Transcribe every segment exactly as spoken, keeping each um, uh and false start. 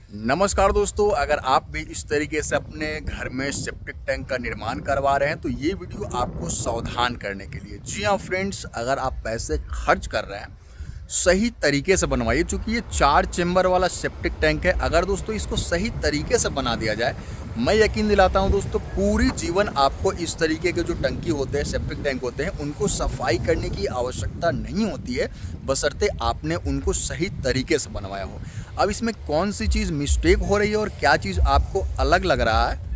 नमस्कार दोस्तों, अगर आप भी इस तरीके से अपने घर में सेप्टिक टैंक का निर्माण करवा रहे हैं तो ये वीडियो आपको सावधान करने के लिए। जी हाँ फ्रेंड्स, अगर आप पैसे खर्च कर रहे हैं सही तरीके से बनवाइए। चूँकि ये चार चेम्बर वाला सेप्टिक टैंक है, अगर दोस्तों इसको सही तरीके से बना दिया जाए, मैं यकीन दिलाता हूँ दोस्तों पूरी जीवन आपको इस तरीके के जो टंकी होते हैं, सेप्टिक टैंक होते हैं, उनको सफाई करने की आवश्यकता नहीं होती है, बशर्ते आपने उनको सही तरीके से बनवाया हो। अब इसमें कौन सी चीज़ मिस्टेक हो रही है और क्या चीज़ आपको अलग लग रहा है,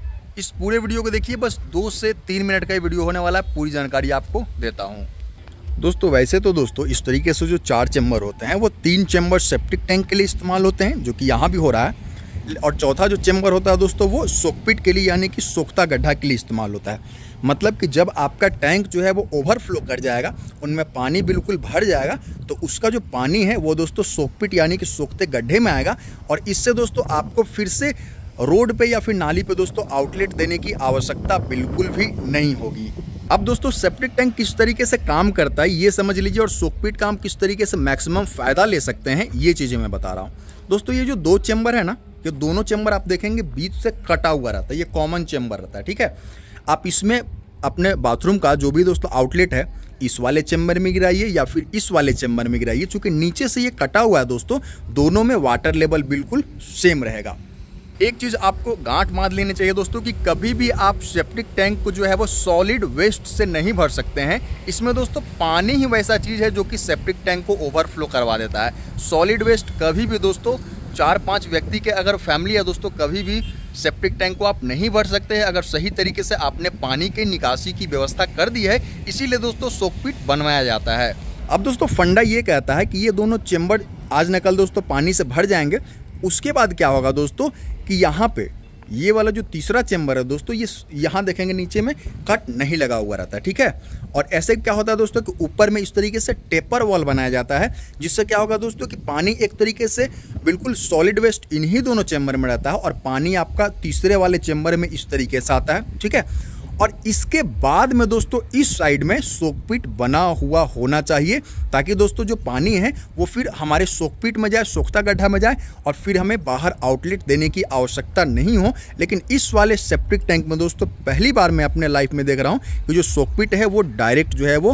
इस पूरे वीडियो को देखिए। बस दो से तीन मिनट का ये वीडियो होने वाला है, पूरी जानकारी आपको देता हूँ। दोस्तों वैसे तो दोस्तों इस तरीके से जो चार चैम्बर होते हैं वो तीन चैम्बर सेप्टिक टैंक के लिए इस्तेमाल होते हैं, जो कि यहाँ भी हो रहा है, और चौथा जो चैम्बर होता है दोस्तों वो सोकपिट के लिए यानी कि सोख्ता गड्ढा के लिए इस्तेमाल होता है। मतलब कि जब आपका टैंक जो है वो ओवरफ्लो कर जाएगा, उनमें पानी बिल्कुल भर जाएगा, तो उसका जो पानी है वो दोस्तों सोकपिट यानी कि सोखते गड्ढे में आएगा, और इससे दोस्तों आपको फिर से रोड पे या फिर नाली पे दोस्तों आउटलेट देने की आवश्यकता बिल्कुल भी नहीं होगी। अब दोस्तों सेप्टिक टैंक किस तरीके से काम करता है ये समझ लीजिए, और सोकपिट का हम किस तरीके से मैक्सिमम फ़ायदा ले सकते हैं ये चीज़ें मैं बता रहा हूँ। दोस्तों ये जो दो चैम्बर है ना, ये दोनों चैम्बर आप देखेंगे बीच से कटा हुआ रहता है, ये कॉमन चैम्बर रहता है, ठीक है। आप इसमें अपने बाथरूम का जो भी दोस्तों आउटलेट है इस वाले चैम्बर में गिराइए या फिर इस वाले चैम्बर में गिराइए। चूँकि नीचे से ये कटा हुआ है दोस्तों, दोनों में वाटर लेवल बिल्कुल सेम रहेगा। एक चीज़ आपको गांठ बांध लेनी चाहिए दोस्तों कि कभी भी आप सेप्टिक टैंक को जो है वो सॉलिड वेस्ट से नहीं भर सकते हैं। इसमें दोस्तों पानी ही वैसा चीज़ है जो कि सेप्टिक टैंक को ओवरफ्लो करवा देता है। सॉलिड वेस्ट कभी भी दोस्तों चार पांच व्यक्ति के अगर फैमिली है दोस्तों, कभी भी सेप्टिक टैंक को आप नहीं भर सकते हैं अगर सही तरीके से आपने पानी के निकासी की व्यवस्था कर दी है। इसीलिए दोस्तों सोकपिट बनवाया जाता है। अब दोस्तों फंडा ये कहता है कि ये दोनों चैम्बर आज न कल दोस्तों पानी से भर जाएंगे। उसके बाद क्या होगा दोस्तों कि यहाँ पे ये वाला जो तीसरा चैम्बर है दोस्तों, ये यहाँ देखेंगे नीचे में कट नहीं लगा हुआ रहता है, ठीक है। और ऐसे क्या होता है दोस्तों कि ऊपर में इस तरीके से टेपर वॉल बनाया जाता है, जिससे क्या होगा दोस्तों कि पानी एक तरीके से बिल्कुल सॉलिड वेस्ट इन्हीं दोनों चैम्बर में रहता है और पानी आपका तीसरे वाले चैम्बर में इस तरीके से आता है, ठीक है। और इसके बाद में दोस्तों इस साइड में सोकपिट बना हुआ होना चाहिए, ताकि दोस्तों जो पानी है वो फिर हमारे सोकपिट में जाए, सोख्ता गड्ढा में जाए, और फिर हमें बाहर आउटलेट देने की आवश्यकता नहीं हो। लेकिन इस वाले सेप्टिक टैंक में दोस्तों पहली बार मैं अपने लाइफ में देख रहा हूँ कि जो सोकपिट है वो डायरेक्ट जो है वो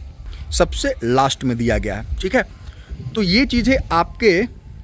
सबसे लास्ट में दिया गया है, ठीक है। तो ये चीज़ें आपके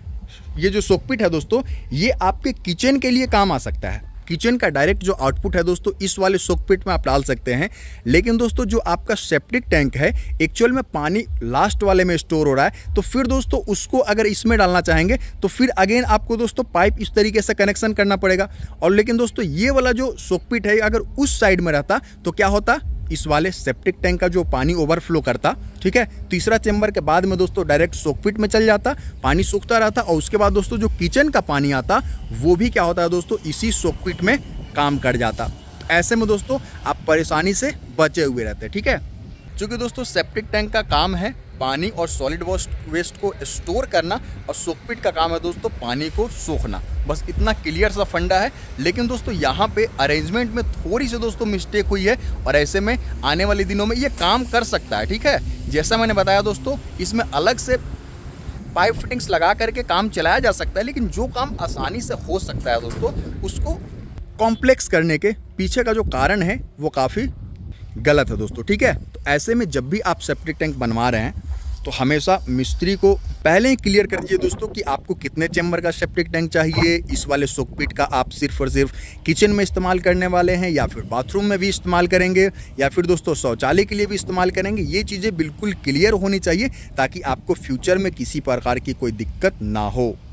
ये जो सोकपिट है दोस्तों ये आपके किचन के लिए काम आ सकता है। किचन का डायरेक्ट जो आउटपुट है दोस्तों इस वाले सोकपिट में आप डाल सकते हैं। लेकिन दोस्तों जो आपका सेप्टिक टैंक है एक्चुअल में पानी लास्ट वाले में स्टोर हो रहा है, तो फिर दोस्तों उसको अगर इसमें डालना चाहेंगे तो फिर अगेन आपको दोस्तों पाइप इस तरीके से कनेक्शन करना पड़ेगा। और लेकिन दोस्तों ये वाला जो सोकपिट है अगर उस साइड में रहता तो क्या होता, इस वाले सेप्टिक टैंक का जो पानी ओवरफ्लो करता, ठीक है, तीसरा चैम्बर के बाद में दोस्तों डायरेक्ट सोकपिट में चल जाता, पानी सूखता रहता, और उसके बाद दोस्तों जो किचन का पानी आता वो भी क्या होता है दोस्तों इसी सोकपिट में काम कर जाता। ऐसे में दोस्तों आप परेशानी से बचे हुए रहते, ठीक है। क्योंकि दोस्तों सेप्टिक टैंक का काम है पानी और सॉलिड वेस्ट को स्टोर करना, और सोकपिट का काम है दोस्तों पानी को सोखना। बस इतना क्लियर सा फंडा है। लेकिन दोस्तों यहाँ पे अरेंजमेंट में थोड़ी सी दोस्तों मिस्टेक हुई है, और ऐसे में आने वाले दिनों में ये काम कर सकता है, ठीक है। जैसा मैंने बताया दोस्तों इसमें अलग से पाइप फिटिंग्स लगा करके काम चलाया जा सकता है, लेकिन जो काम आसानी से हो सकता है दोस्तों उसको कॉम्प्लेक्स करने के पीछे का जो कारण है वो काफ़ी गलत है दोस्तों, ठीक है। तो ऐसे में जब भी आप सेप्टिक टैंक बनवा रहे हैं तो हमेशा मिस्त्री को पहले ही क्लियर कर दीजिए दोस्तों कि आपको कितने चैम्बर का सेप्टिक टैंक चाहिए। इस वाले सोकपिट का आप सिर्फ और सिर्फ किचन में इस्तेमाल करने वाले हैं, या फिर बाथरूम में भी इस्तेमाल करेंगे, या फिर दोस्तों शौचालय के लिए भी इस्तेमाल करेंगे। ये चीज़ें बिल्कुल क्लियर होनी चाहिए ताकि आपको फ्यूचर में किसी प्रकार की कोई दिक्कत ना हो।